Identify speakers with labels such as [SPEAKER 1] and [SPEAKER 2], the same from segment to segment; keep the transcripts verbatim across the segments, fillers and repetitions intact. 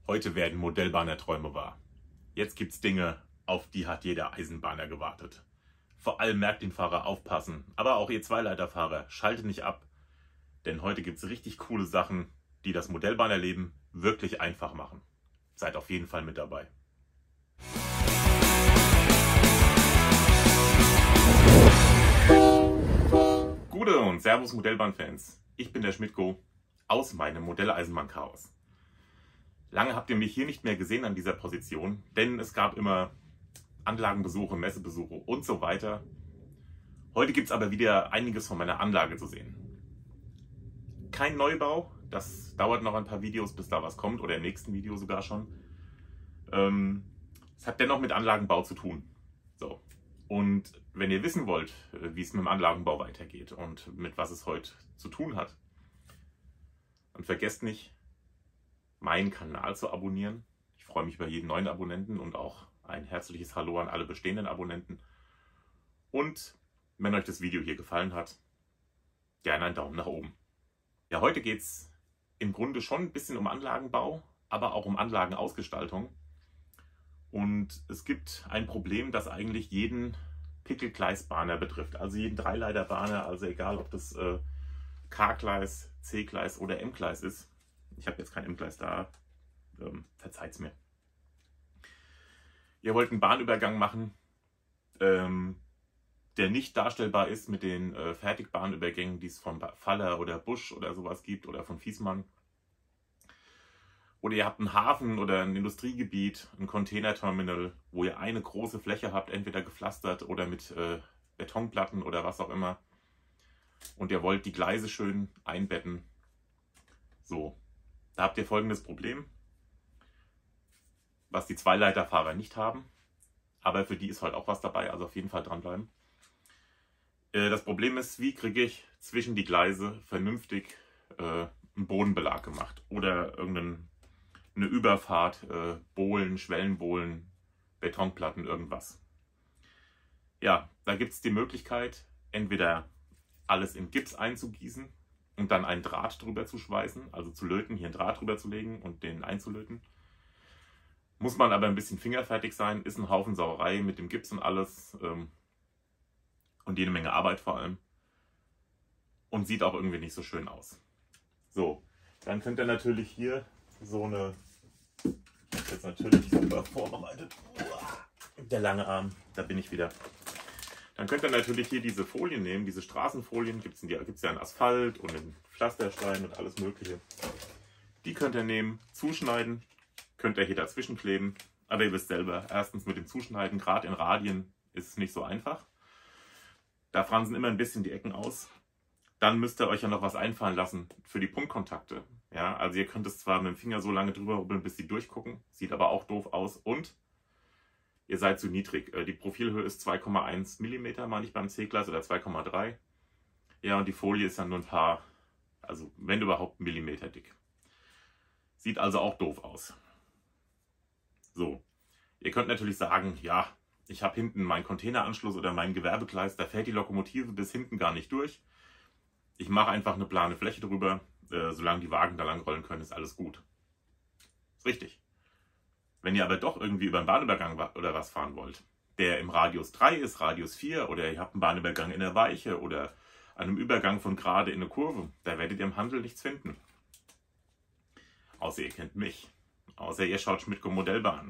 [SPEAKER 1] Heute werden Modellbahner-Träume wahr. Jetzt gibt's Dinge, auf die hat jeder Eisenbahner gewartet. Vor allem Märktinfahrer aufpassen, aber auch ihr Zweileiterfahrer, schaltet nicht ab. Denn heute gibt's richtig coole Sachen, die das Modellbahnerleben wirklich einfach machen. Seid auf jeden Fall mit dabei. Gute und Servus Modellbahnfans. Ich bin der Schmidtko aus meinem Modelleisenbahn-Chaos. Lange habt ihr mich hier nicht mehr gesehen an dieser Position, denn es gab immer Anlagenbesuche, Messebesuche und so weiter. Heute gibt es aber wieder einiges von meiner Anlage zu sehen. Kein Neubau, das dauert noch ein paar Videos, bis da was kommt, oder im nächsten Video sogar schon. Ähm, es hat dennoch mit Anlagenbau zu tun. So. Und wenn ihr wissen wollt, wie es mit dem Anlagenbau weitergeht und mit was es heute zu tun hat, dann vergesst nicht, meinen Kanal zu abonnieren. Ich freue mich über jeden neuen Abonnenten und auch ein herzliches Hallo an alle bestehenden Abonnenten. Und wenn euch das Video hier gefallen hat, gerne einen Daumen nach oben. Ja, heute geht es im Grunde schon ein bisschen um Anlagenbau, aber auch um Anlagenausgestaltung. Und es gibt ein Problem, das eigentlich jeden Pickelgleisbahner betrifft. Also jeden Dreileiterbahner, also egal ob das äh, K-Gleis, C-Gleis oder M-Gleis ist. Ich habe jetzt kein M-Gleis da, ähm, verzeiht's mir. Ihr wollt einen Bahnübergang machen, ähm, der nicht darstellbar ist mit den äh, Fertigbahnübergängen, die es von Faller oder Busch oder sowas gibt oder von Viessmann. Oder ihr habt einen Hafen oder ein Industriegebiet, ein Containerterminal, wo ihr eine große Fläche habt, entweder gepflastert oder mit äh, Betonplatten oder was auch immer. Und ihr wollt die Gleise schön einbetten. So, da habt ihr folgendes Problem, was die Zweileiterfahrer nicht haben. Aber für die ist heute auch was dabei, also auf jeden Fall dranbleiben. Äh, das Problem ist, wie kriege ich zwischen die Gleise vernünftig äh, einen Bodenbelag gemacht oder irgendeinen eine Überfahrt, äh, Bohlen, Schwellenbohlen, Betonplatten, irgendwas. Ja, da gibt es die Möglichkeit, entweder alles in Gips einzugießen und dann einen Draht drüber zu schweißen, also zu löten, hier einen Draht drüber zu legen und den einzulöten. Muss man aber ein bisschen fingerfertig sein, ist ein Haufen Sauerei mit dem Gips und alles ähm, und jede Menge Arbeit vor allem und sieht auch irgendwie nicht so schön aus. So, dann könnt ihr natürlich hier so eine, ich habe jetzt natürlich super vorbereitet, der lange Arm, da bin ich wieder. Dann könnt ihr natürlich hier diese Folien nehmen, diese Straßenfolien, gibt es ja in Asphalt und in Pflasterstein und alles mögliche. Die könnt ihr nehmen, zuschneiden, könnt ihr hier dazwischen kleben, aber ihr wisst selber, erstens mit dem Zuschneiden, gerade in Radien, ist es nicht so einfach. Da fransen immer ein bisschen die Ecken aus. Dann müsst ihr euch ja noch was einfallen lassen für die Punktkontakte. Ja, also ihr könnt es zwar mit dem Finger so lange drüber rubbeln, bis die durchgucken, sieht aber auch doof aus und ihr seid zu niedrig. Die Profilhöhe ist zwei Komma eins Millimeter, meine ich beim C-Gleis, oder zwei Komma drei. Ja, und die Folie ist dann nur ein paar, also wenn überhaupt Millimeter dick. Sieht also auch doof aus. So, ihr könnt natürlich sagen, ja, ich habe hinten meinen Containeranschluss oder mein Gewerbegleis, da fällt die Lokomotive bis hinten gar nicht durch. Ich mache einfach eine plane Fläche drüber, äh, solange die Wagen da lang rollen können, ist alles gut. Ist richtig. Wenn ihr aber doch irgendwie über einen Bahnübergang oder was fahren wollt, der im Radius drei ist, Radius vier, oder ihr habt einen Bahnübergang in der Weiche oder einem Übergang von gerade in eine Kurve, da werdet ihr im Handel nichts finden. Außer ihr kennt mich. Außer ihr schaut Schmidtko Modellbahn.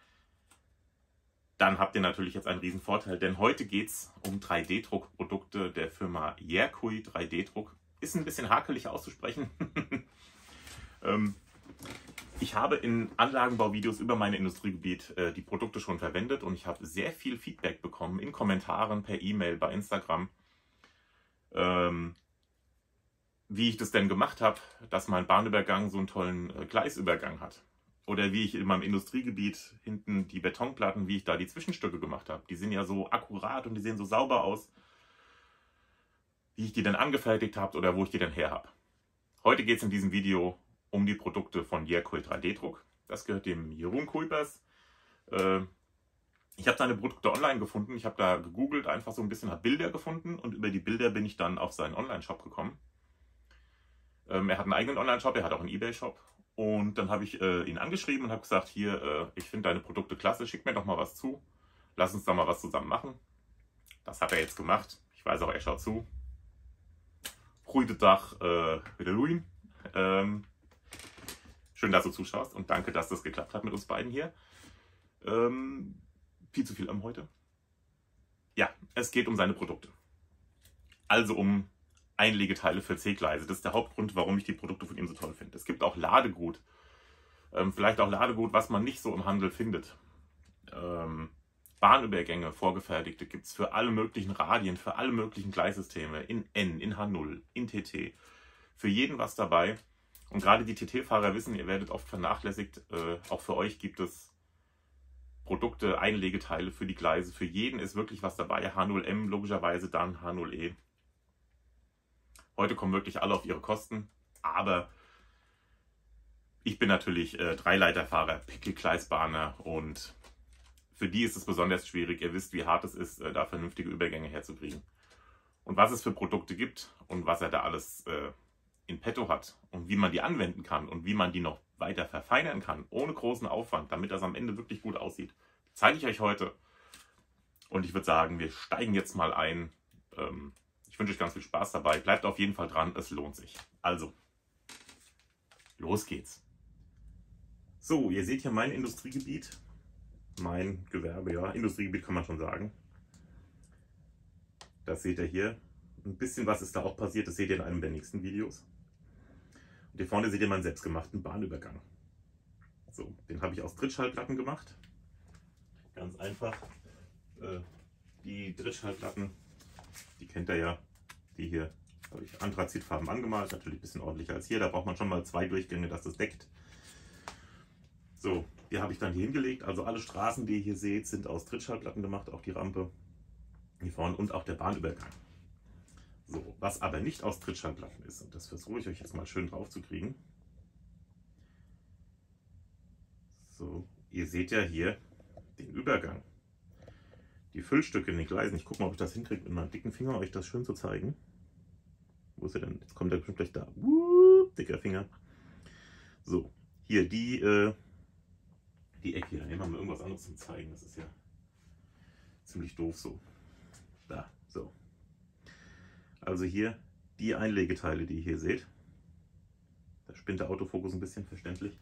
[SPEAKER 1] Dann habt ihr natürlich jetzt einen riesen Vorteil, denn heute geht es um drei D Druck-Produkte der Firma Yerkui drei D Druck. Ist ein bisschen hakelig auszusprechen. ähm, ich habe in Anlagenbauvideos über mein Industriegebiet äh, die Produkte schon verwendet und ich habe sehr viel Feedback bekommen in Kommentaren, per E-Mail, bei Instagram, ähm, wie ich das denn gemacht habe, dass mein Bahnübergang so einen tollen äh, Gleisübergang hat. Oder wie ich in meinem Industriegebiet hinten die Betonplatten, wie ich da die Zwischenstücke gemacht habe. Die sind ja so akkurat und die sehen so sauber aus. Wie ich die dann angefertigt habe oder wo ich die dann her habe. Heute geht es in diesem Video um die Produkte von Yerkui drei D Druck. Das gehört dem Jeroen Kuipers. Ich habe seine Produkte online gefunden. Ich habe da gegoogelt, einfach so ein bisschen, habe Bilder gefunden und über die Bilder bin ich dann auf seinen Online-Shop gekommen. Er hat einen eigenen Online-Shop, er hat auch einen eBay-Shop. Und dann habe ich äh, ihn angeschrieben und habe gesagt, hier, äh, ich finde deine Produkte klasse, schick mir doch mal was zu. Lass uns da mal was zusammen machen. Das hat er jetzt gemacht. Ich weiß auch, er schaut zu. Goeiedag, äh, wieder Louis. Ähm, schön, dass du zuschaust und danke, dass das geklappt hat mit uns beiden hier. Ähm, viel zu viel am heute. Ja, es geht um seine Produkte. Also um Einlegeteile für C-Gleise. Das ist der Hauptgrund, warum ich die Produkte von ihm so toll finde. Es gibt auch Ladegut. Ähm, vielleicht auch Ladegut, was man nicht so im Handel findet. Ähm, Bahnübergänge, vorgefertigte, gibt es für alle möglichen Radien, für alle möglichen Gleissysteme, in N, in H null, in T T. Für jeden was dabei. Und gerade die T T-Fahrer wissen, ihr werdet oft vernachlässigt. Äh, auch für euch gibt es Produkte, Einlegeteile für die Gleise. Für jeden ist wirklich was dabei. H null M logischerweise, dann H null E. Heute kommen wirklich alle auf ihre Kosten. Aber ich bin natürlich äh, Dreileiterfahrer, Pickel-Gleisbahner und für die ist es besonders schwierig. Ihr wisst, wie hart es ist, da vernünftige Übergänge herzukriegen. Und was es für Produkte gibt und was er da alles äh, in petto hat und wie man die anwenden kann und wie man die noch weiter verfeinern kann, ohne großen Aufwand, damit das am Ende wirklich gut aussieht, zeige ich euch heute. Und ich würde sagen, wir steigen jetzt mal ein. Ähm, ich wünsche euch ganz viel Spaß dabei. Bleibt auf jeden Fall dran, es lohnt sich. Also, los geht's. So, ihr seht hier mein Industriegebiet. Mein Gewerbe, ja, Industriegebiet kann man schon sagen. Das seht ihr hier. Ein bisschen was ist da auch passiert, das seht ihr in einem der nächsten Videos. Und hier vorne seht ihr meinen selbstgemachten Bahnübergang. So, den habe ich aus Trittschallplatten gemacht. Ganz einfach. Äh, die Trittschallplatten, die kennt ihr ja. Die hier habe ich anthrazitfarben angemalt, natürlich ein bisschen ordentlicher als hier. Da braucht man schon mal zwei Durchgänge, dass das deckt. So, die habe ich dann hier hingelegt. Also alle Straßen, die ihr hier seht, sind aus Trittschallplatten gemacht, auch die Rampe hier vorne und auch der Bahnübergang. So, was aber nicht aus Trittschallplatten ist, und das versuche ich euch jetzt mal schön drauf zu kriegen. So, ihr seht ja hier den Übergang. Die Füllstücke in den Gleisen. Ich gucke mal, ob ich das hinkriege, mit meinem dicken Finger euch das schön zu zeigen. Wo ist er denn? Jetzt kommt er bestimmt gleich da. Uh, dicker Finger. So, hier die, äh, die Ecke hier. Dann nehmen wir mal irgendwas anderes zum Zeigen. Das ist ja ziemlich doof so. Da, so. Also hier die Einlegeteile, die ihr hier seht. Da spinnt der Autofokus ein bisschen, verständlich.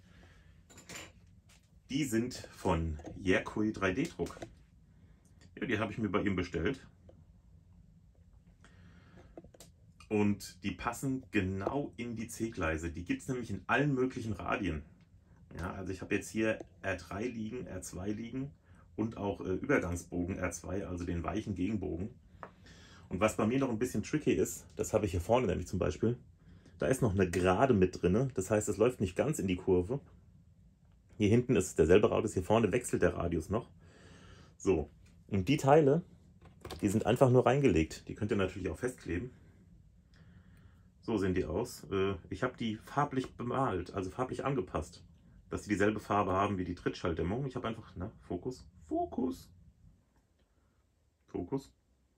[SPEAKER 1] Die sind von Yerkui drei D Druck. Ja, die habe ich mir bei ihm bestellt. Und die passen genau in die C-Gleise. Die gibt es nämlich in allen möglichen Radien. Ja, also ich habe jetzt hier R drei liegen, R zwei liegen und auch äh, Übergangsbogen R zwei, also den weichen Gegenbogen. Und was bei mir noch ein bisschen tricky ist, das habe ich hier vorne nämlich zum Beispiel, da ist noch eine Gerade mit drin. Das heißt, es läuft nicht ganz in die Kurve. Hier hinten ist es derselbe Radius, hier vorne wechselt der Radius noch. So, und die Teile, die sind einfach nur reingelegt. Die könnt ihr natürlich auch festkleben. So sehen die aus. Ich habe die farblich bemalt, also farblich angepasst, dass sie dieselbe Farbe haben wie die Trittschalldämmung. Ich habe einfach, na, Fokus, Fokus, Fokus.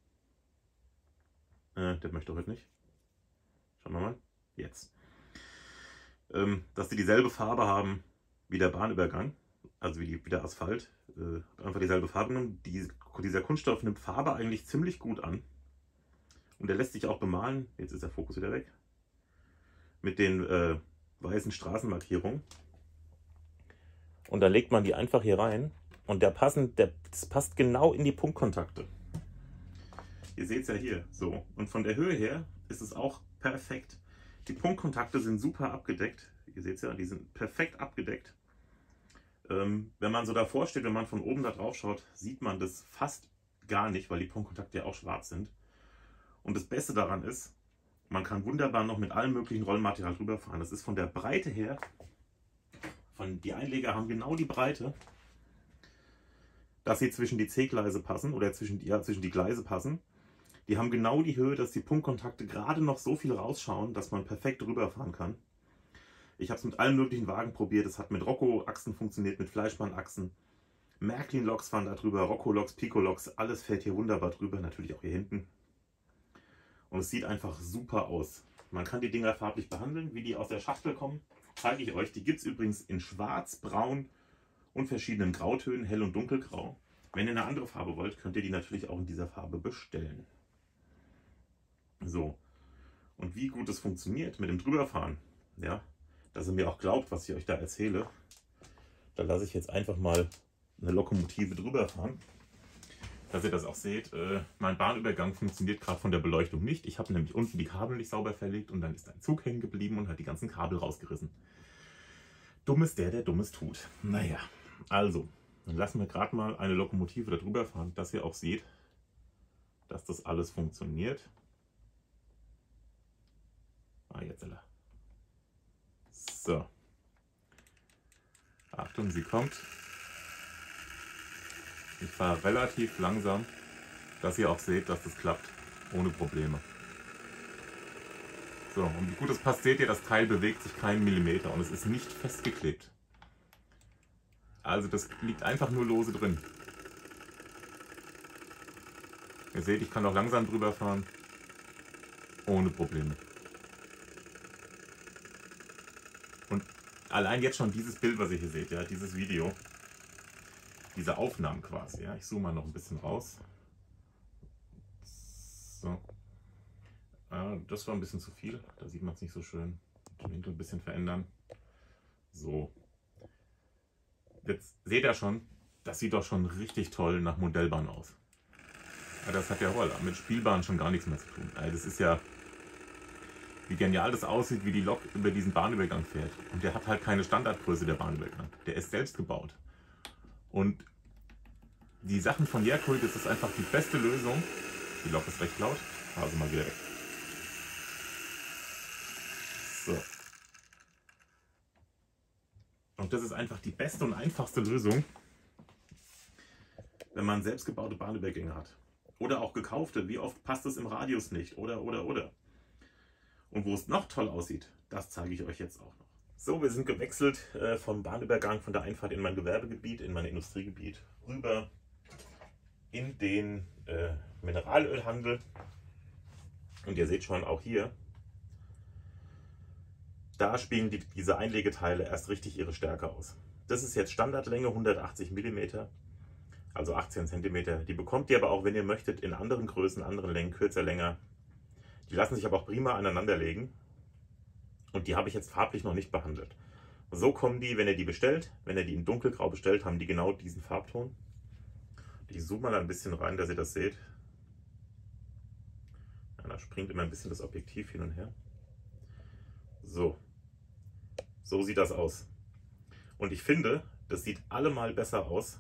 [SPEAKER 1] Äh, der möchte heute nicht. Schauen wir mal. Jetzt. Ähm, dass die dieselbe Farbe haben wie der Bahnübergang, also wie, die, wie der Asphalt. Äh, einfach dieselbe Farbe genommen. Die, dieser Kunststoff nimmt Farbe eigentlich ziemlich gut an. Und der lässt sich auch bemalen. Jetzt ist der Fokus wieder weg. Mit den äh, weißen Straßenmarkierungen. Und dann legt man die einfach hier rein. Und der passen, der, das passt genau in die Punktkontakte. Ihr seht es ja hier. So. Und von der Höhe her ist es auch perfekt. Die Punktkontakte sind super abgedeckt. Ihr seht es ja, die sind perfekt abgedeckt. Ähm, wenn man so davor steht, wenn man von oben da drauf schaut, sieht man das fast gar nicht, weil die Punktkontakte ja auch schwarz sind. Und das Beste daran ist, man kann wunderbar noch mit allem möglichen Rollmaterial drüber fahren. Das ist von der Breite her, von, die Einleger haben genau die Breite, dass sie zwischen die C-Gleise passen oder zwischen die, ja, zwischen die Gleise passen. Die haben genau die Höhe, dass die Punktkontakte gerade noch so viel rausschauen, dass man perfekt drüber fahren kann. Ich habe es mit allen möglichen Wagen probiert. Es hat mit Rocco-Achsen funktioniert, mit Fleischmann-Achsen. Märklin-Loks fahren da drüber, Rocco-Loks, Pico-Loks, alles fährt hier wunderbar drüber, natürlich auch hier hinten. Und es sieht einfach super aus. Man kann die Dinger farblich behandeln, wie die aus der Schachtel kommen. zeige ich euch. Die gibt es übrigens in Schwarz, Braun und verschiedenen Grautönen, Hell- und Dunkelgrau. Wenn ihr eine andere Farbe wollt, könnt ihr die natürlich auch in dieser Farbe bestellen. So. Und wie gut es funktioniert mit dem Drüberfahren, ja, dass ihr mir auch glaubt, was ich euch da erzähle, da lasse ich jetzt einfach mal eine Lokomotive drüber fahren, dass ihr das auch seht. Äh, mein Bahnübergang funktioniert gerade von der Beleuchtung nicht. Ich habe nämlich unten die Kabel nicht sauber verlegt und dann ist ein Zug hängen geblieben und hat die ganzen Kabel rausgerissen. Dumm ist der, der Dummes tut. Naja, also, dann lassen wir gerade mal eine Lokomotive da drüber fahren, dass ihr auch seht, dass das alles funktioniert. Ah, jetzt. So. Achtung, sie kommt. Ich fahre relativ langsam, dass ihr auch seht, dass das klappt, ohne Probleme. So, und wie gut es passt, seht ihr, das Teil bewegt sich keinen Millimeter und es ist nicht festgeklebt. Also das liegt einfach nur lose drin. Ihr seht, ich kann auch langsam drüber fahren, ohne Probleme. Und allein jetzt schon dieses Bild, was ihr hier seht, ja, dieses Video, diese Aufnahmen quasi, ja, ich zoome mal noch ein bisschen raus. So. Äh, das war ein bisschen zu viel, da sieht man es nicht so schön. Den Winkel ein bisschen verändern. So. Jetzt seht ihr schon, das sieht doch schon richtig toll nach Modellbahn aus. Ja, das hat ja wohl mit Spielbahn schon gar nichts mehr zu tun. Also das ist ja, wie genial das aussieht, wie die Lok über diesen Bahnübergang fährt. Und der hat halt keine Standardgröße, der Bahnübergang. Der ist selbst gebaut. Und die Sachen von Jerkult, das ist einfach die beste Lösung. Die Lok ist recht laut. Also mal wieder weg. So. Und das ist einfach die beste und einfachste Lösung, wenn man selbstgebaute Bahnübergänge hat. Oder auch gekaufte. Wie oft passt es im Radius nicht? Oder, oder, oder. Und wo es noch toll aussieht, das zeige ich euch jetzt auch noch. So, wir sind gewechselt äh, vom Bahnübergang, von der Einfahrt in mein Gewerbegebiet, in mein Industriegebiet, rüber in den äh, Mineralölhandel. Und ihr seht schon, auch hier, da spielen die, diese Einlegeteile erst richtig ihre Stärke aus. Das ist jetzt Standardlänge, hundertachtzig Millimeter, also achtzehn Zentimeter. Die bekommt ihr aber auch, wenn ihr möchtet, in anderen Größen, anderen Längen, kürzer, länger. Die lassen sich aber auch prima aneinander legen. Und die habe ich jetzt farblich noch nicht behandelt. So kommen die, wenn ihr die bestellt. Wenn ihr die in dunkelgrau bestellt, haben die genau diesen Farbton. Ich zoome mal ein bisschen rein, dass ihr das seht. Ja, da springt immer ein bisschen das Objektiv hin und her. So. So sieht das aus. Und ich finde, das sieht allemal besser aus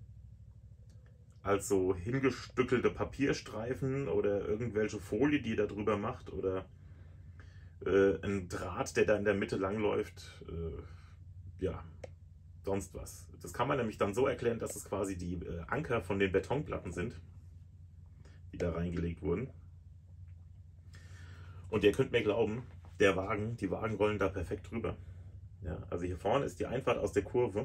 [SPEAKER 1] als so hingestückelte Papierstreifen oder irgendwelche Folie, die ihr da drüber macht, oder äh, ein Draht, der da in der Mitte langläuft. Äh, ja, sonst was. Das kann man nämlich dann so erklären, dass es quasi die äh, Anker von den Betonplatten sind, die da reingelegt wurden. Und ihr könnt mir glauben, der Wagen, die Wagen rollen da perfekt drüber. Ja, also hier vorne ist die Einfahrt aus der Kurve.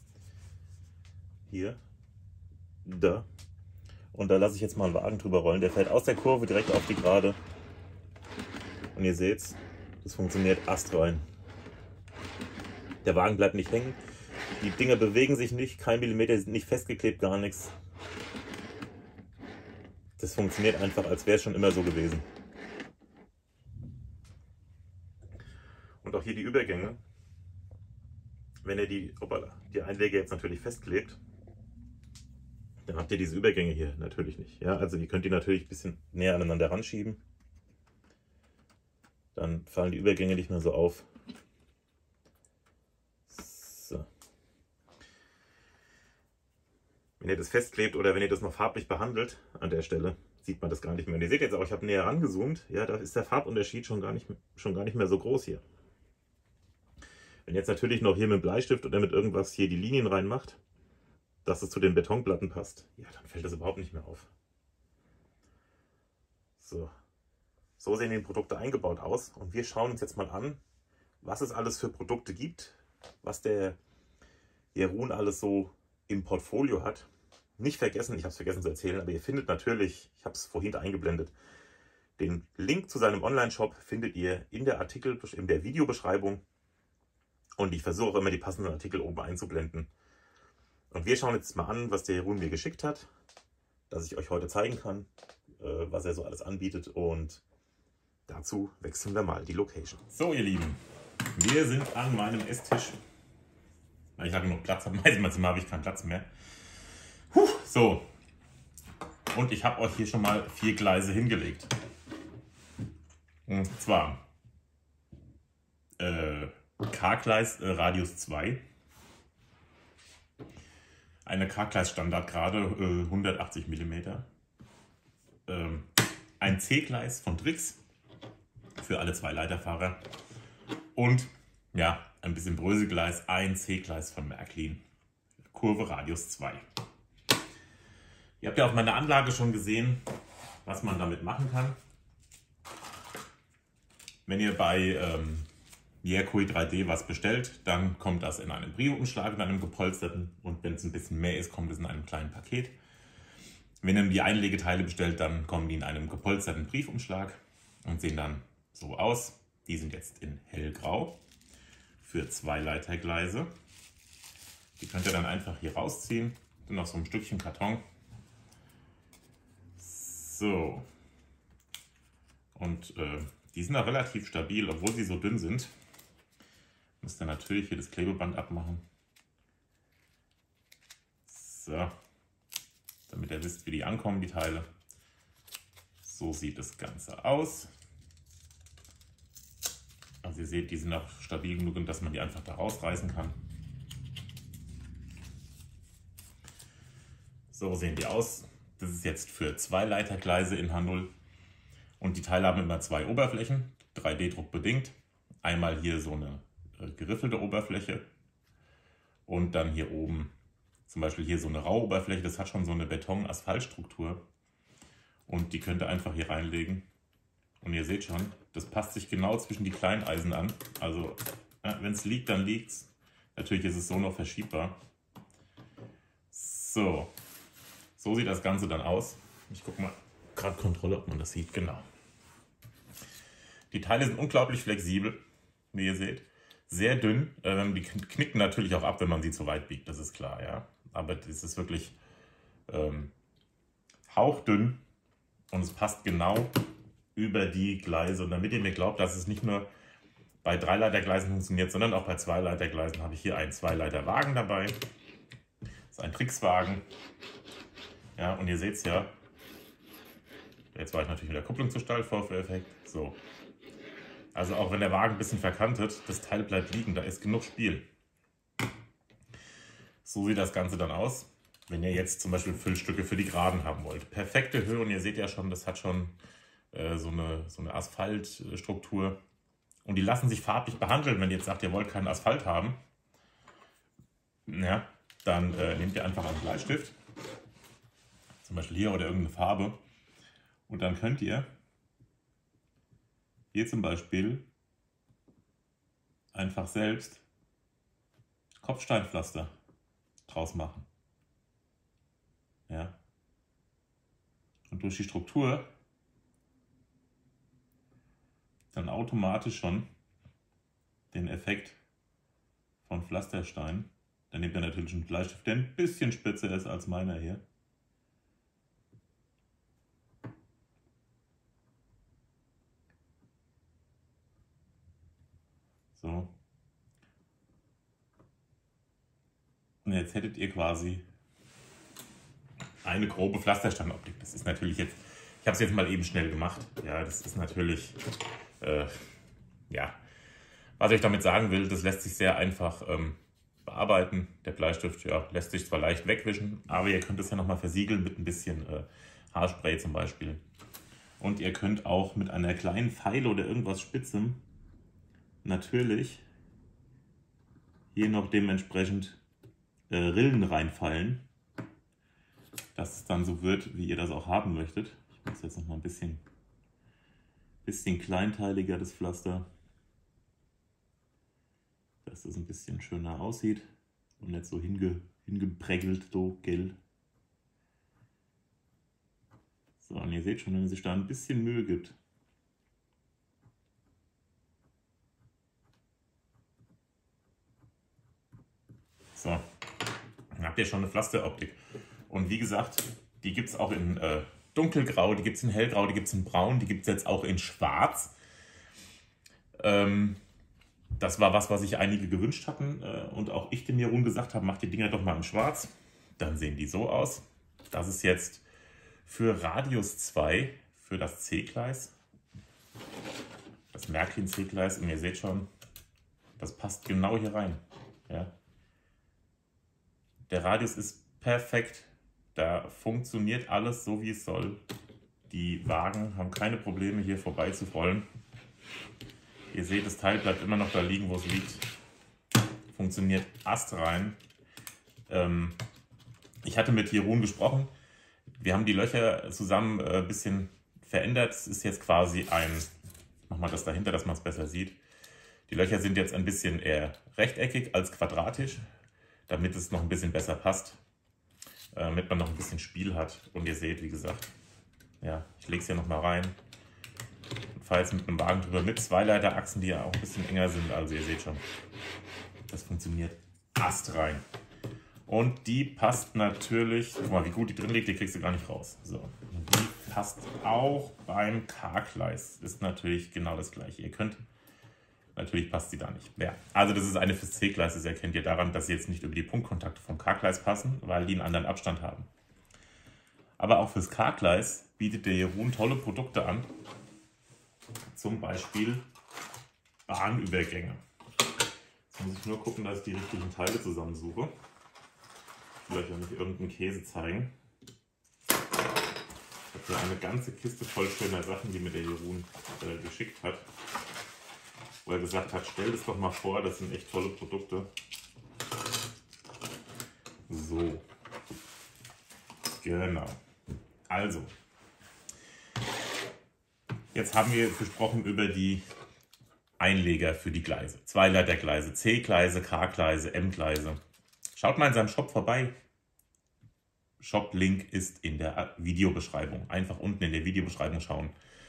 [SPEAKER 1] Hier. Da. Und da lasse ich jetzt mal einen Wagen drüber rollen. Der fährt aus der Kurve direkt auf die Gerade. Und ihr seht's, das funktioniert astrein. Der Wagen bleibt nicht hängen. Die Dinger bewegen sich nicht, kein Millimeter, sind nicht festgeklebt, gar nichts. Das funktioniert einfach, als wäre es schon immer so gewesen. Und auch hier die Übergänge. Wenn ihr die, opala, die Einlege jetzt natürlich festklebt, dann habt ihr diese Übergänge hier natürlich nicht. Ja, also ihr könnt die natürlich ein bisschen näher aneinander ranschieben. Dann fallen die Übergänge nicht mehr so auf. So. Wenn ihr das festklebt oder wenn ihr das noch farblich behandelt an der Stelle, sieht man das gar nicht mehr. Und ihr seht jetzt auch, ich habe näher rangezoomt. Ja, da ist der Farbunterschied schon gar nicht, schon gar nicht mehr so groß hier. Wenn ihr jetzt natürlich noch hier mit dem Bleistift oder mit irgendwas hier die Linien reinmacht, dass es zu den Betonplatten passt, ja, dann fällt das überhaupt nicht mehr auf. So. So sehen die Produkte eingebaut aus. Und wir schauen uns jetzt mal an, was es alles für Produkte gibt, was der Jeroen alles so im Portfolio hat. Nicht vergessen, ich habe es vergessen zu erzählen, aber ihr findet natürlich, ich habe es vorhin eingeblendet, den Link zu seinem Online-Shop findet ihr in der Artikel, in der Videobeschreibung. Und ich versuche auch immer die passenden Artikel oben einzublenden. Und wir schauen jetzt mal an, was der Jeroen mir geschickt hat, dass ich euch heute zeigen kann, was er so alles anbietet. Und dazu wechseln wir mal die Location. So, ihr Lieben, wir sind an meinem Esstisch. Ich habe noch Platz, meistens in meinem Zimmer habe ich keinen Platz mehr. Puh, so, und ich habe euch hier schon mal vier Gleise hingelegt. Und zwar äh, K-Gleis äh, Radius zwei. Eine K-Gleis Standardgrade äh, hundertachtzig Millimeter. Ähm, ein C-Gleis von Trix für alle Zwei-Leiterfahrer. Und ja, ein bisschen Bröselgleis, ein C-Gleis von Märklin. Kurve Radius zwei. Ihr habt ja auf meiner Anlage schon gesehen, was man damit machen kann. Wenn ihr bei ähm, Yerkui drei D was bestellt, dann kommt das in einem Briefumschlag, in einem gepolsterten, und wenn es ein bisschen mehr ist, kommt es in einem kleinen Paket. Wenn ihr die Einlegeteile bestellt, dann kommen die in einem gepolsterten Briefumschlag und sehen dann so aus. Die sind jetzt in hellgrau für Zwei-Leitergleise. Die könnt ihr dann einfach hier rausziehen, dann noch so ein Stückchen Karton. So. Und äh, die sind auch relativ stabil, obwohl sie so dünn sind. Müsst ihr natürlich hier das Klebeband abmachen. So. Damit ihr wisst, wie die ankommen, die Teile. So sieht das Ganze aus. Also ihr seht, die sind auch stabil genug, dass man die einfach da rausreißen kann. So sehen die aus. Das ist jetzt für Zwei-Leitergleise in H null. Und die Teile haben immer zwei Oberflächen, drei D-Druck bedingt. Einmal hier so eine äh, geriffelte Oberfläche und dann hier oben zum Beispiel hier so eine raue Oberfläche. Das hat schon so eine Beton-Asphaltstruktur und die könnt ihr einfach hier reinlegen. Und ihr seht schon, das passt sich genau zwischen die kleinen Eisen an. Also ja, wenn es liegt, dann liegt es. Natürlich ist es so noch verschiebbar. So, so sieht das Ganze dann aus. Ich gucke mal gerade Kontrolle, ob man das sieht. Genau. Die Teile sind unglaublich flexibel, wie ihr seht. Sehr dünn. Ähm, die knicken natürlich auch ab, wenn man sie zu weit biegt, das ist klar. Ja. Aber das ist wirklich ähm, hauchdünn und es passt genau über die Gleise. Und damit ihr mir glaubt, dass es nicht nur bei Dreileitergleisen funktioniert, sondern auch bei Zweileitergleisen, habe ich hier einen Zweileiterwagen dabei. Das ist ein Trix-Wagen. Ja, und ihr seht es ja. Jetzt war ich natürlich mit der Kupplung zu steil, Vorführeffekt. So. Also auch wenn der Wagen ein bisschen verkantet, das Teil bleibt liegen, da ist genug Spiel. So sieht das Ganze dann aus, wenn ihr jetzt zum Beispiel Füllstücke für die Geraden haben wollt. Perfekte Höhe und ihr seht ja schon, das hat schon äh, so eine, so eine Asphaltstruktur. Und die lassen sich farblich behandeln. Wenn ihr jetzt sagt, ihr wollt keinen Asphalt haben, ja, dann äh, nehmt ihr einfach einen Bleistift, zum Beispiel hier oder irgendeine Farbe. Und dann könnt ihr hier zum Beispiel einfach selbst Kopfsteinpflaster draus machen. Ja. Und durch die Struktur dann automatisch schon den Effekt von Pflasterstein. Dann nehmt ihr natürlich einen Bleistift, der ein bisschen spitzer ist als meiner hier. So. Und jetzt hättet ihr quasi eine grobe Pflastersteinoptik. Das ist natürlich jetzt, ich habe es jetzt mal eben schnell gemacht. Ja, das ist natürlich, äh, ja, was ich damit sagen will, das lässt sich sehr einfach ähm, bearbeiten. Der Bleistift, ja, lässt sich zwar leicht wegwischen, aber ihr könnt es ja nochmal versiegeln mit ein bisschen äh, Haarspray zum Beispiel. Und ihr könnt auch mit einer kleinen Feile oder irgendwas Spitzem natürlich hier noch dementsprechend äh, Rillen reinfallen, dass es dann so wird, wie ihr das auch haben möchtet. Ich mache es jetzt noch mal ein bisschen, bisschen kleinteiliger, das Pflaster, dass es ein bisschen schöner aussieht und nicht so hinge, hingeprägelt, so, gell. So, und ihr seht schon, wenn man sich da ein bisschen Mühe gibt, So, dann habt ihr schon eine Pflasteroptik. Und wie gesagt, die gibt es auch in äh, dunkelgrau, die gibt es in hellgrau, die gibt es in braun, die gibt es jetzt auch in schwarz. Ähm, das war was, was sich einige gewünscht hatten äh, und auch ich dem Jeroen gesagt habe, mach die Dinger doch mal in schwarz. Dann sehen die so aus. Das ist jetzt für Radius zwei, für das C-Gleis. Das Märklin C-Gleis, und ihr seht schon, das passt genau hier rein. Ja. Der Radius ist perfekt, da funktioniert alles so wie es soll. Die Wagen haben keine Probleme hier vorbei zu rollen. Ihr seht, das Teil bleibt immer noch da liegen, wo es liegt. Funktioniert astrein. Ähm, ich hatte mit Jeroen gesprochen. Wir haben die Löcher zusammen ein äh, bisschen verändert. Es ist jetzt quasi ein, ich mach mal das dahinter, dass man es besser sieht. Die Löcher sind jetzt ein bisschen eher rechteckig als quadratisch, damit es noch ein bisschen besser passt, äh, damit man noch ein bisschen Spiel hat. Und ihr seht, wie gesagt, ja, ich lege es hier nochmal rein und fahre jetzt mit einem Wagen drüber mit zwei Leiterachsen, die ja auch ein bisschen enger sind. Also ihr seht schon, das funktioniert astrein. Und die passt natürlich, guck mal, wie gut die drin liegt, die kriegst du gar nicht raus. So, und die passt auch beim K-Gleis. Ist natürlich genau das gleiche. Ihr könnt, natürlich passt sie da nicht. Ja, also das ist eine fürs C-Gleis, das erkennt ihr daran, dass sie jetzt nicht über die Punktkontakte vom K-Gleis passen, weil die einen anderen Abstand haben. Aber auch fürs K-Gleis bietet der Jeroen tolle Produkte an. Zum Beispiel Bahnübergänge. Jetzt muss ich nur gucken, dass ich die richtigen Teile zusammensuche. Vielleicht auch nicht irgendeinen Käse zeigen. Ich habe hier eine ganze Kiste voll schöner Sachen, die mir der Jeroen äh, geschickt hat. Wo er gesagt hat, stell das doch mal vor, das sind echt tolle Produkte. So. Genau. Also. Jetzt haben wir gesprochen über die Einleger für die Gleise. Zweileitergleise, C-Gleise, K-Gleise, M-Gleise. Schaut mal in seinem Shop vorbei. Shop-Link ist in der Videobeschreibung. Einfach unten in der Videobeschreibung schauen.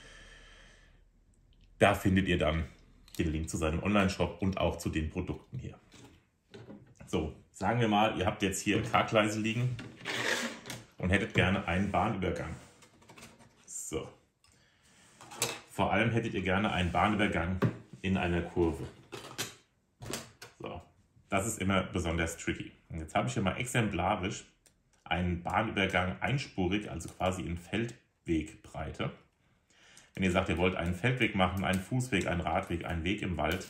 [SPEAKER 1] Da findet ihr dann den Link zu seinem Online-Shop und auch zu den Produkten hier. So, sagen wir mal, ihr habt jetzt hier K-Gleise liegen und hättet gerne einen Bahnübergang. So. Vor allem hättet ihr gerne einen Bahnübergang in einer Kurve. So. Das ist immer besonders tricky. Und jetzt habe ich hier mal exemplarisch einen Bahnübergang einspurig, also quasi in Feldwegbreite. Wenn ihr sagt, ihr wollt einen Feldweg machen, einen Fußweg, einen Radweg, einen Weg im Wald,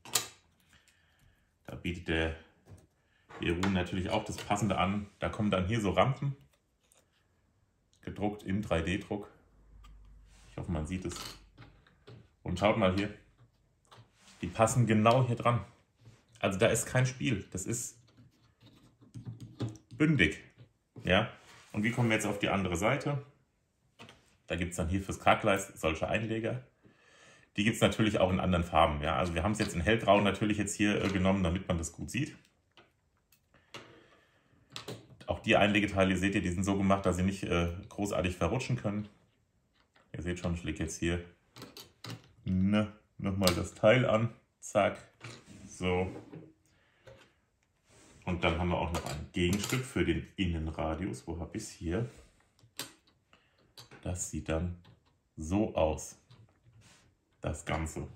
[SPEAKER 1] da bietet der Jeroen natürlich auch das Passende an. Da kommen dann hier so Rampen, gedruckt im drei D Druck. Ich hoffe, man sieht es. Und schaut mal hier, die passen genau hier dran. Also da ist kein Spiel, das ist bündig. Ja? Und wie kommen wir jetzt auf die andere Seite? Da gibt es dann hier fürs K-Gleis solche Einleger. Die gibt es natürlich auch in anderen Farben. Ja? Also wir haben es jetzt in hellgrau natürlich jetzt hier äh, genommen, damit man das gut sieht. Auch die Einlegeteile, seht ihr, die sind so gemacht, dass sie nicht äh, großartig verrutschen können. Ihr seht schon, ich lege jetzt hier ne, nochmal das Teil an. Zack. So. Und dann haben wir auch noch ein Gegenstück für den Innenradius. Wo habe ich es hier? Das sieht dann so aus. Das Ganze.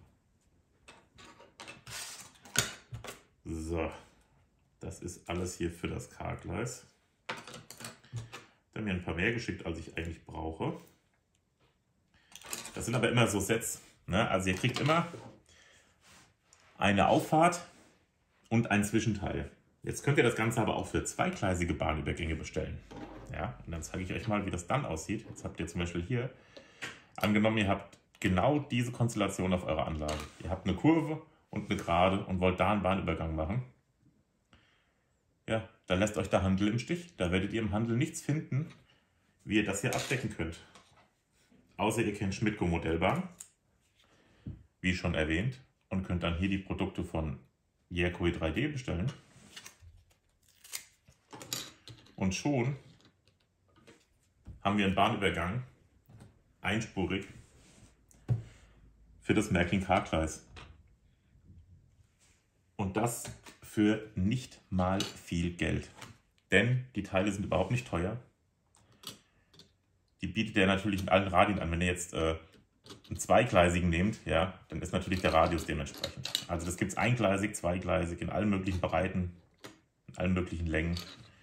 [SPEAKER 1] So. Das ist alles hier für das K-Gleis. Da haben mir ein paar mehr geschickt, als ich eigentlich brauche. Das sind aber immer so Sets. Ne? Also ihr kriegt immer eine Auffahrt und ein Zwischenteil. Jetzt könnt ihr das Ganze aber auch für zweigleisige Bahnübergänge bestellen. Ja, und dann zeige ich euch mal, wie das dann aussieht. Jetzt habt ihr zum Beispiel hier, angenommen, ihr habt genau diese Konstellation auf eurer Anlage. Ihr habt eine Kurve und eine Gerade und wollt da einen Bahnübergang machen. Ja, dann lässt euch der Handel im Stich. Da werdet ihr im Handel nichts finden, wie ihr das hier abdecken könnt. Außer ihr kennt Schmidtko Modellbahn, wie schon erwähnt, und könnt dann hier die Produkte von Jerkoe drei D bestellen. Und schon haben wir einen Bahnübergang, einspurig, für das Märklin K-Gleis. Und das für nicht mal viel Geld. Denn die Teile sind überhaupt nicht teuer. Die bietet er natürlich in allen Radien an. Wenn ihr jetzt äh, einen zweigleisigen nehmt, ja, dann ist natürlich der Radius dementsprechend. Also das gibt es eingleisig, zweigleisig, in allen möglichen Breiten, in allen möglichen Längen.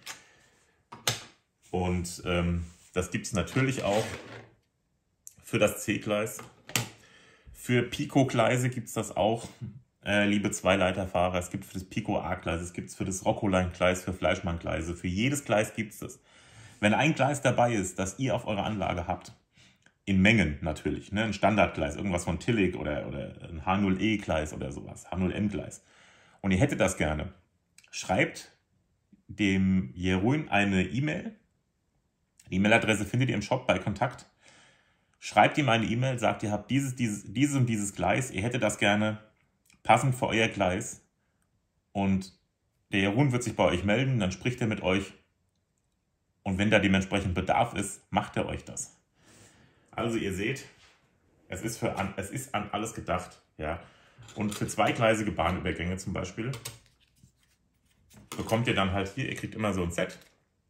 [SPEAKER 1] Und ähm, das gibt es natürlich auch für das C-Gleis. Für Pico-Gleise gibt es das auch, äh, liebe Zweileiterfahrer. Es gibt für das Pico-A-Gleis, es gibt es für das Roccoline-Gleis, für Fleischmann-Gleise. Für jedes Gleis gibt es das. Wenn ein Gleis dabei ist, das ihr auf eurer Anlage habt, in Mengen natürlich, ne? Ein Standardgleis, irgendwas von Tillich oder, oder ein H null E-Gleis oder sowas, H null M-Gleis. Und ihr hättet das gerne, schreibt dem Jeroen eine E-Mail. Die E-Mail-Adresse findet ihr im Shop bei Kontakt. Schreibt ihm eine E-Mail, sagt, ihr habt dieses, dieses, dieses und dieses Gleis, ihr hättet das gerne passend für euer Gleis. Und der Jeroen wird sich bei euch melden, dann spricht er mit euch. Und wenn da dementsprechend Bedarf ist, macht er euch das. Also ihr seht, es ist, für an, es ist an alles gedacht. Ja. Und für zweigleisige Bahnübergänge zum Beispiel bekommt ihr dann halt hier, ihr kriegt immer so ein Set.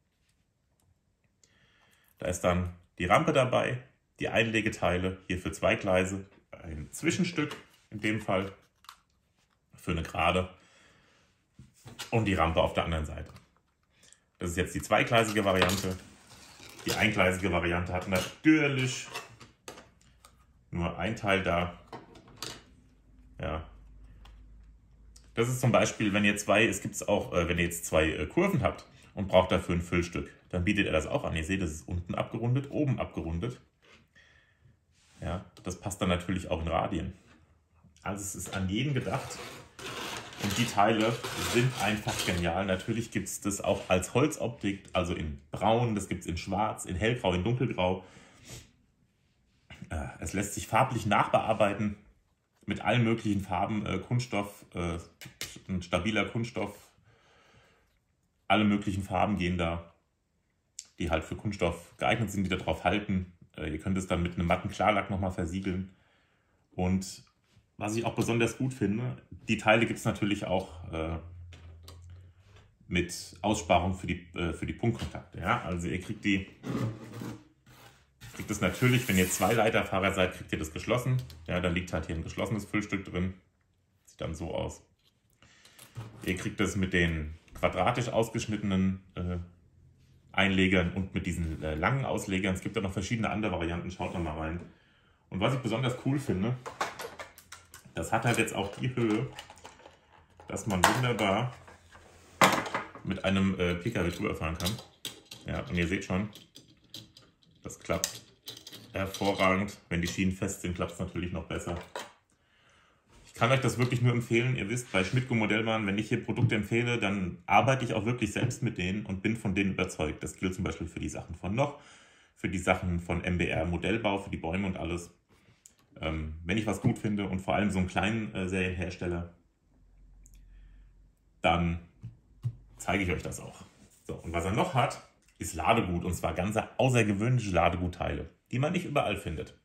[SPEAKER 1] Da ist dann die Rampe dabei, die Einlegeteile, hier für zwei Gleise, ein Zwischenstück in dem Fall für eine Gerade und die Rampe auf der anderen Seite. Das ist jetzt die zweigleisige Variante. Die eingleisige Variante hat natürlich nur ein Teil da. Ja. Das ist zum Beispiel, wenn ihr zwei, es gibt es auch, wenn ihr jetzt zwei Kurven habt und braucht dafür ein Füllstück, dann bietet er das auch an. Ihr seht, das ist unten abgerundet, oben abgerundet. Ja, das passt dann natürlich auch in Radien. Also es ist an jeden gedacht. Und die Teile sind einfach genial. Natürlich gibt es das auch als Holzoptik, also in Braun, das gibt es in Schwarz, in Hellgrau, in Dunkelgrau. Es lässt sich farblich nachbearbeiten mit allen möglichen Farben. Kunststoff, ein stabiler Kunststoff. Alle möglichen Farben gehen da, die halt für Kunststoff geeignet sind, die darauf halten. Ihr könnt es dann mit einem matten Klarlack nochmal versiegeln. Und was ich auch besonders gut finde, die Teile gibt es natürlich auch äh, mit Aussparung für die, äh, für die Punktkontakte. Ja? Also ihr kriegt die, kriegt das natürlich, wenn ihr zwei Leiterfahrer seid, kriegt ihr das geschlossen. Ja, da liegt halt hier ein geschlossenes Füllstück drin. Sieht dann so aus. Ihr kriegt das mit den quadratisch ausgeschnittenen äh, Einlegern und mit diesen äh, langen Auslegern. Es gibt ja noch verschiedene andere Varianten, schaut da mal rein. Und was ich besonders cool finde, das hat halt jetzt auch die Höhe, dass man wunderbar mit einem äh, P K W drüber fahren kann. Ja, und ihr seht schon, das klappt hervorragend. Wenn die Schienen fest sind, klappt es natürlich noch besser. Ich kann euch das wirklich nur empfehlen. Ihr wisst, bei Schmidtko Modellbahn, wenn ich hier Produkte empfehle, dann arbeite ich auch wirklich selbst mit denen und bin von denen überzeugt. Das gilt zum Beispiel für die Sachen von Noch, für die Sachen von M B R Modellbau, für die Bäume und alles. Ähm, wenn ich was gut finde und vor allem so einen kleinen äh, Serienhersteller, dann zeige ich euch das auch. So, und was er noch hat, ist Ladegut, und zwar ganz außergewöhnliche Ladegutteile, die man nicht überall findet.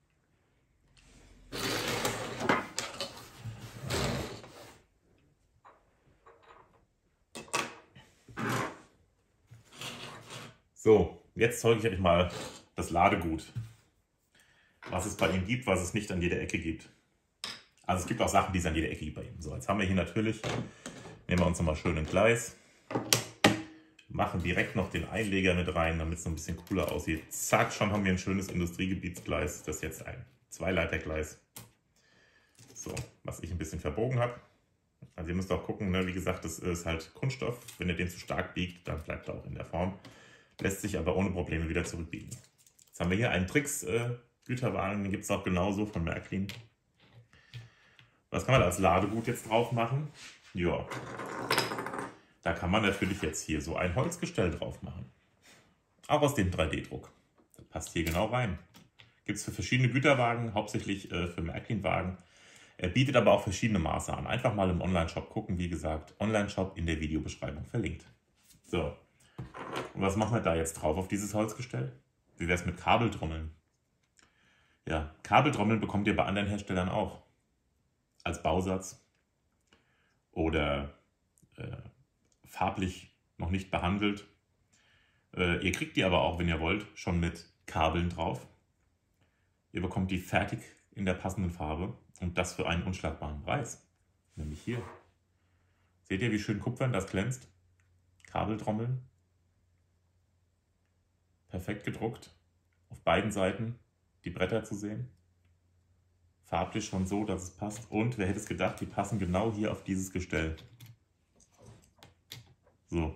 [SPEAKER 1] So, jetzt zeige ich euch mal das Ladegut. Was es bei ihm gibt, was es nicht an jeder Ecke gibt. Also es gibt auch Sachen, die es an jeder Ecke gibt bei ihm. So, jetzt haben wir hier natürlich, nehmen wir uns nochmal schön ein Gleis, machen direkt noch den Einleger mit rein, damit es noch ein bisschen cooler aussieht. Zack, schon haben wir ein schönes Industriegebietsgleis. Das ist jetzt ein Zweileitergleis. So, was ich ein bisschen verbogen habe. Also ihr müsst auch gucken, ne? Wie gesagt, das ist halt Kunststoff. Wenn ihr den zu stark biegt, dann bleibt er auch in der Form. Lässt sich aber ohne Probleme wieder zurückbiegen. Jetzt haben wir hier einen Trix äh, Güterwagen, den gibt es auch genauso von Märklin. Was kann man als Ladegut jetzt drauf machen? Ja, da kann man natürlich jetzt hier so ein Holzgestell drauf machen. Auch aus dem drei D Druck. Das passt hier genau rein. Gibt es für verschiedene Güterwagen, hauptsächlich äh, für Märklin-Wagen. Er bietet aber auch verschiedene Maße an. Einfach mal im Online-Shop gucken, wie gesagt. Online-Shop in der Videobeschreibung verlinkt. So, und was machen wir da jetzt drauf auf dieses Holzgestell? Wie wäre es mit Kabeltrommeln? Ja, Kabeltrommeln bekommt ihr bei anderen Herstellern auch. Als Bausatz. Oder äh, farblich noch nicht behandelt. Äh, ihr kriegt die aber auch, wenn ihr wollt, schon mit Kabeln drauf. Ihr bekommt die fertig in der passenden Farbe und das für einen unschlagbaren Preis. Nämlich hier. Seht ihr, wie schön kupfern das glänzt? Kabeltrommeln. Perfekt gedruckt. Auf beiden Seiten die Bretter zu sehen. Farblich schon so, dass es passt. Und wer hätte es gedacht, die passen genau hier auf dieses Gestell. So.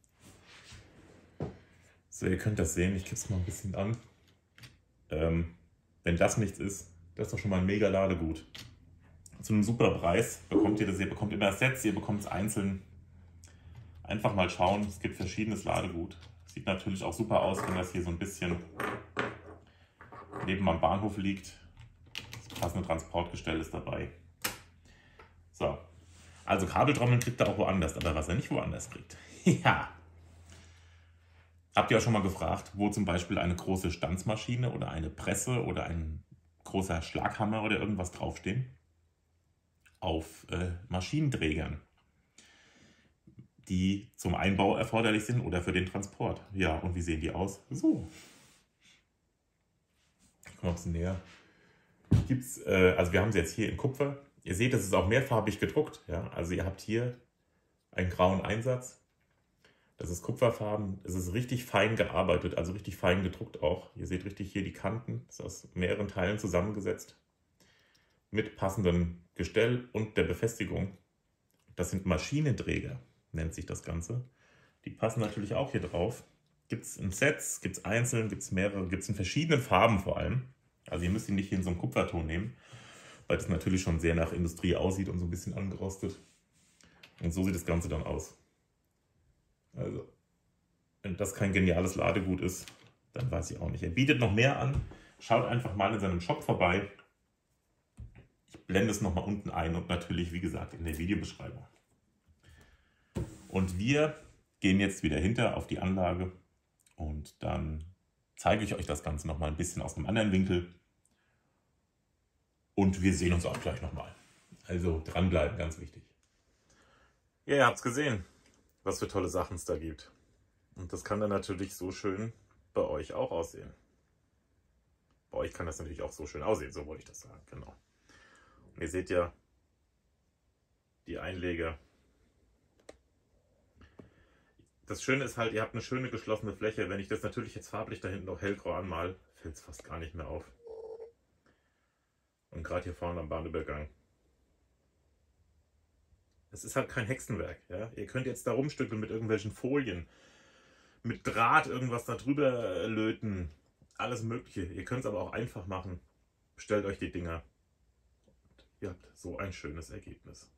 [SPEAKER 1] So, ihr könnt das sehen. Ich kippe es mal ein bisschen an. Ähm, wenn das nichts ist, das ist doch schon mal ein mega Ladegut. Zu einem super Preis bekommt ihr das. Ihr bekommt immer Sets, ihr bekommt es einzeln. Einfach mal schauen. Es gibt verschiedenes Ladegut. Sieht natürlich auch super aus, wenn das hier so ein bisschen neben am Bahnhof liegt. Das passende Transportgestell ist dabei. So. Also Kabeltrommeln kriegt ihr auch woanders, aber was ihr nicht woanders kriegt. Ja. Habt ihr auch schon mal gefragt, wo zum Beispiel eine große Stanzmaschine oder eine Presse oder ein großer Schlaghammer oder irgendwas draufstehen? Auf äh, Maschinenträgern, die zum Einbau erforderlich sind oder für den Transport. Ja, und wie sehen die aus? So. Ich komme ein bisschen näher. Gibt's, äh, also wir haben sie jetzt hier in Kupfer. Ihr seht, das ist auch mehrfarbig gedruckt. Ja? Also ihr habt hier einen grauen Einsatz. Das ist kupferfarben. Es ist richtig fein gearbeitet, also richtig fein gedruckt auch. Ihr seht richtig hier die Kanten. Das ist aus mehreren Teilen zusammengesetzt. Mit passendem Gestell und der Befestigung. Das sind Maschinenträger, nennt sich das Ganze. Die passen natürlich auch hier drauf. Gibt es in Sets, gibt es einzeln, gibt es mehrere, gibt es in verschiedenen Farben vor allem. Also ihr müsst ihn nicht hier in so einem Kupferton nehmen, weil das natürlich schon sehr nach Industrie aussieht und so ein bisschen angerostet. Und so sieht das Ganze dann aus. Also, wenn das kein geniales Ladegut ist, dann weiß ich auch nicht. Er bietet noch mehr an. Schaut einfach mal in seinem Shop vorbei. Ich blende es nochmal unten ein und natürlich, wie gesagt, in der Videobeschreibung. Und wir gehen jetzt wieder hinter auf die Anlage und dann zeige ich euch das Ganze nochmal ein bisschen aus einem anderen Winkel. Und wir sehen uns auch gleich nochmal. Also dranbleiben, ganz wichtig. Ja, ihr habt es gesehen, was für tolle Sachen es da gibt. Und das kann dann natürlich so schön bei euch auch aussehen. Bei euch kann das natürlich auch so schön aussehen, so wollte ich das sagen, genau. Und ihr seht ja die Einleger. Das Schöne ist halt, ihr habt eine schöne geschlossene Fläche. Wenn ich das natürlich jetzt farblich da hinten noch hellgrau anmal, fällt es fast gar nicht mehr auf. Und gerade hier vorne am Bahnübergang. Es ist halt kein Hexenwerk. Ja? Ihr könnt jetzt da rumstückeln mit irgendwelchen Folien, mit Draht irgendwas da drüber löten. Alles Mögliche. Ihr könnt es aber auch einfach machen. Bestellt euch die Dinger. Und ihr habt so ein schönes Ergebnis.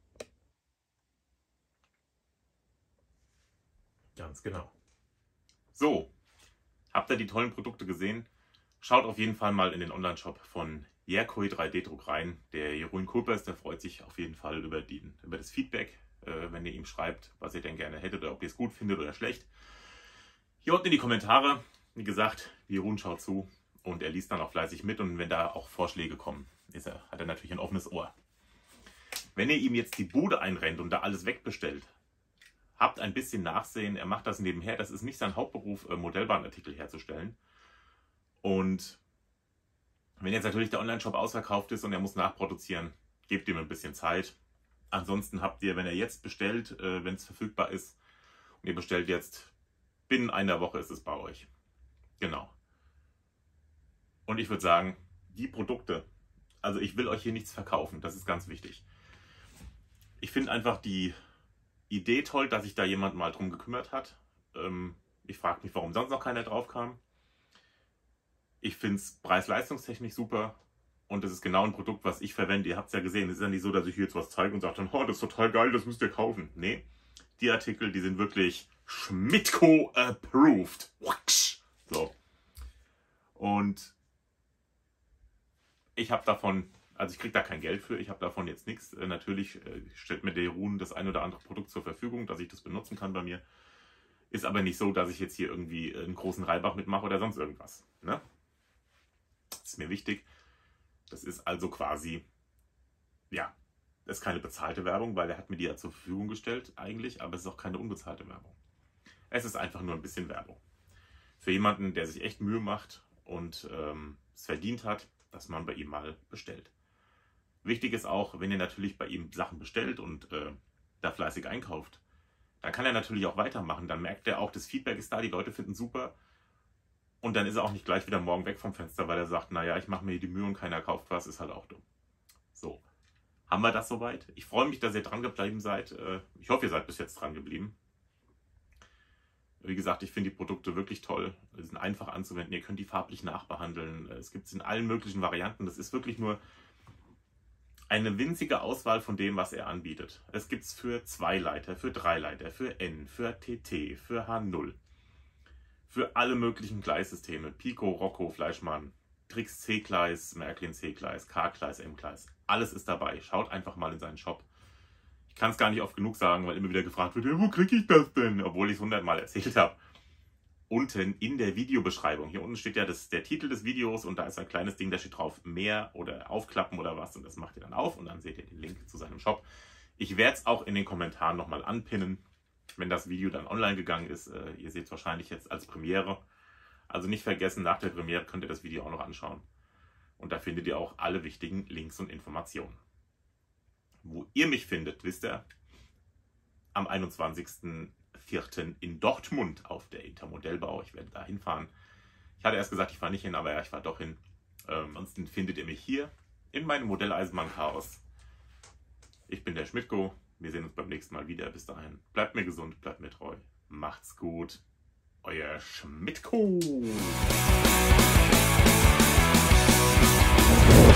[SPEAKER 1] Ganz genau. So, habt ihr die tollen Produkte gesehen? Schaut auf jeden Fall mal in den Online-Shop von Yerkoi drei D Druck rein. Der Jeroen Kulpers, der freut sich auf jeden Fall über, die, über das Feedback, äh, wenn ihr ihm schreibt, was ihr denn gerne hättet oder ob ihr es gut findet oder schlecht. Hier unten in die Kommentare. Wie gesagt, Jeroen schaut zu und er liest dann auch fleißig mit und wenn da auch Vorschläge kommen, ist er, hat er natürlich ein offenes Ohr. Wenn ihr ihm jetzt die Bude einrennt und da alles wegbestellt, habt ein bisschen Nachsehen, er macht das nebenher, das ist nicht sein Hauptberuf, Modellbahnartikel herzustellen. Und wenn jetzt natürlich der Online-Shop ausverkauft ist und er muss nachproduzieren, gebt ihm ein bisschen Zeit. Ansonsten habt ihr, wenn er jetzt bestellt, äh, wenn es verfügbar ist, und ihr bestellt jetzt, binnen einer Woche ist es bei euch. Genau. Und ich würde sagen, die Produkte, also ich will euch hier nichts verkaufen, das ist ganz wichtig. Ich finde einfach die Idee toll, dass sich da jemand mal drum gekümmert hat. Ähm, ich frage mich, warum sonst noch keiner drauf kam. Ich finde es preis-leistungstechnisch super und das ist genau ein Produkt, was ich verwende. Ihr habt es ja gesehen, es ist ja nicht so, dass ich hier jetzt was zeige und sage dann, oh, das ist total geil, das müsst ihr kaufen. Nee, die Artikel, die sind wirklich Schmidtco approved. So. Und ich habe davon, also ich kriege da kein Geld für, ich habe davon jetzt nichts. Natürlich stellt mir der Jeroen das ein oder andere Produkt zur Verfügung, dass ich das benutzen kann bei mir. Ist aber nicht so, dass ich jetzt hier irgendwie einen großen Reibach mitmache oder sonst irgendwas. Ne? Das ist mir wichtig. Das ist also quasi, ja, Es ist keine bezahlte Werbung, weil er hat mir die ja zur Verfügung gestellt eigentlich, aber es ist auch keine unbezahlte Werbung. Es ist einfach nur ein bisschen Werbung. Für jemanden, der sich echt Mühe macht und ähm, es verdient hat, dass man bei ihm mal bestellt. Wichtig ist auch, wenn ihr natürlich bei ihm Sachen bestellt und äh, da fleißig einkauft, dann kann er natürlich auch weitermachen. Dann merkt er auch, das Feedback ist da, die Leute finden es super. Und dann ist er auch nicht gleich wieder morgen weg vom Fenster, weil er sagt, naja, ich mache mir die Mühe und keiner kauft was, ist halt auch dumm. So, haben wir das soweit? Ich freue mich, dass ihr dran geblieben seid. Ich hoffe, ihr seid bis jetzt dran geblieben. Wie gesagt, ich finde die Produkte wirklich toll. Sie sind einfach anzuwenden. Ihr könnt die farblich nachbehandeln. Es gibt es in allen möglichen Varianten. Das ist wirklich nur eine winzige Auswahl von dem, was er anbietet. Es gibt es für zwei Leiter, für drei Leiter, für N, für T T, für H null. Für alle möglichen Gleissysteme. Pico, Rocco, Fleischmann, Trix C-Gleis, Märklin C-Gleis, K-Gleis, M-Gleis. Alles ist dabei. Schaut einfach mal in seinen Shop. Ich kann es gar nicht oft genug sagen, weil immer wieder gefragt wird, wo kriege ich das denn? Obwohl ich es hundertmal erzählt habe. Unten in der Videobeschreibung. Hier unten steht ja das, der Titel des Videos und da ist ein kleines Ding, da steht drauf mehr oder aufklappen oder was. Und das macht ihr dann auf und dann seht ihr den Link zu seinem Shop. Ich werde es auch in den Kommentaren nochmal anpinnen, wenn das Video dann online gegangen ist. Äh, ihr seht es wahrscheinlich jetzt als Premiere. Also nicht vergessen, nach der Premiere könnt ihr das Video auch noch anschauen. Und da findet ihr auch alle wichtigen Links und Informationen. Wo ihr mich findet, wisst ihr, am einundzwanzigsten vierten in Dortmund auf der Intermodellbau. Ich werde da hinfahren. Ich hatte erst gesagt, ich fahre nicht hin, aber ja, ich fahre doch hin. Ähm, ansonsten findet ihr mich hier in meinem Modelleisenbahn-Chaos. Ich bin der Schmidtko. Wir sehen uns beim nächsten Mal wieder. Bis dahin, bleibt mir gesund, bleibt mir treu. Macht's gut. Euer Schmidtko.